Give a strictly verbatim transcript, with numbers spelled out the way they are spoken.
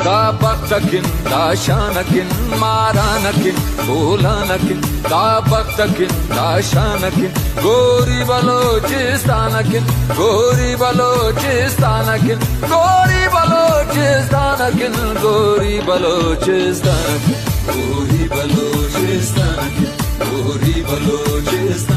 का बख्तकिन का शानकिन मारानकिन बोलानकिन का बख्तकिन का शानकिन गोरी बलोचिस्तानकिन गोरी बलोचिस्तानकिन गोरी बलोचिस्तानकिन गोरी बलोचिस्तानकिन गोरी बलोचिस्तानकिन गोरी बलोचिस्तानकिन